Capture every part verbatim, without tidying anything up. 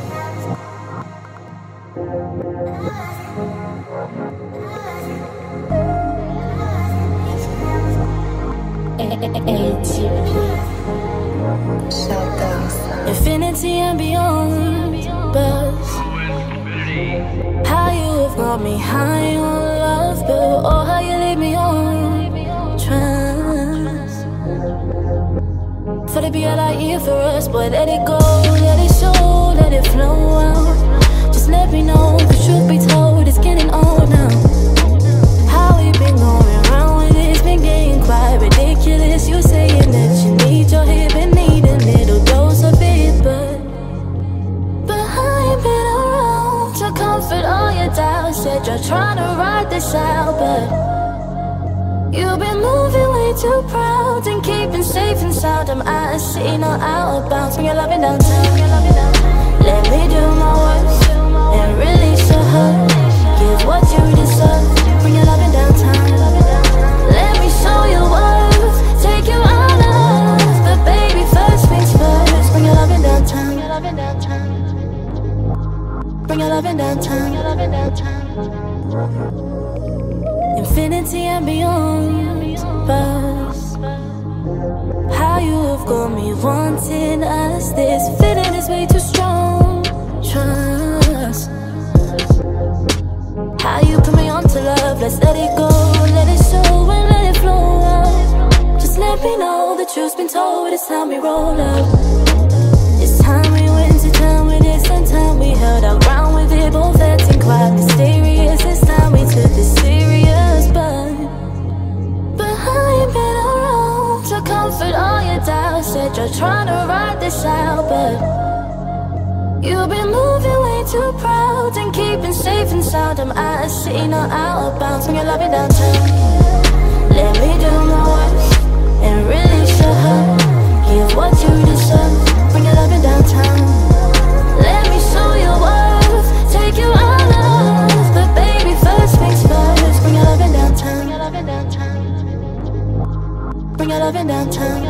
Infinity and beyond, buzz. How you have got me high on love, but oh, how you leave me on trance. For to be all I hear for us, boy, let it go, let it show, let it flow out. Just let me know, the truth be told, it's getting old now. How we been going round with this, been getting quite ridiculous. You saying that you need your hip and need a little dose of it, but But I ain't been around to comfort all your doubts. Said you're trying to ride this out, but you've been moving way too proud and keeping safe and sound. I'm out of sea, not out of bounds. Bring your loving downtown, let me do my worst and release your hurt. Give what you deserve. Bring your loving downtown, let me show you worth. Take you out of, but baby, first things first. Bring your loving downtown, bring your loving downtown, infinity and beyond, buzz. How you have got me wanting us. This feeling is way too strong. Trust. How you put me on to love. Let's let it go, let it show and let it flow out. Just let me know the truth's been told. It's time we roll up. It's time we went to town with this, and time we held our ground with it. Both acting quite mysterious. It's time we took this serious, but But I ain't been around to comfort all your doubts. Said you're trying to ride this out, but you've been moving way too proud and keeping safe and sound. I'm out of sea, not out of bounds. Bring your loving downtown, let me do my worst and release your hurt. Give what you deserve. Bring your loving downtown, let me show you worth. Take you out of, but baby, first things first. Bring your loving downtown, bring your loving downtown.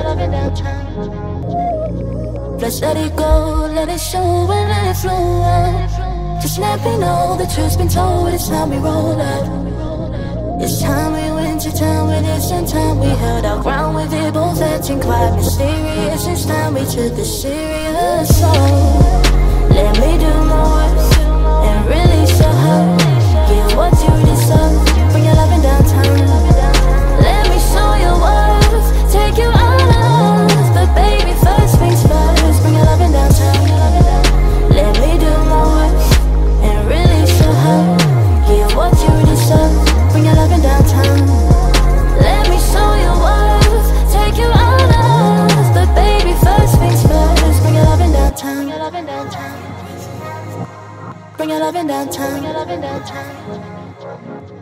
Let's let it go, let it show and let it flow out. Just let me know the truth's been told. It's time we roll up. It's time we went to town with this, and time we held our ground with it. Both acting quite mysterious. It's time we took this serious. So let me do my worst and release your hurt. Give what you deserve. Bring your loving downtown, let me show you worth. Take you out of, but baby, first things first. Bring your loving downtown, let me do my worst and release your hurt. Give what you deserve. Bring your loving downtown, let me show you worth. Take you out of, but baby, first things first. Bring your loving downtown, bring your loving downtown.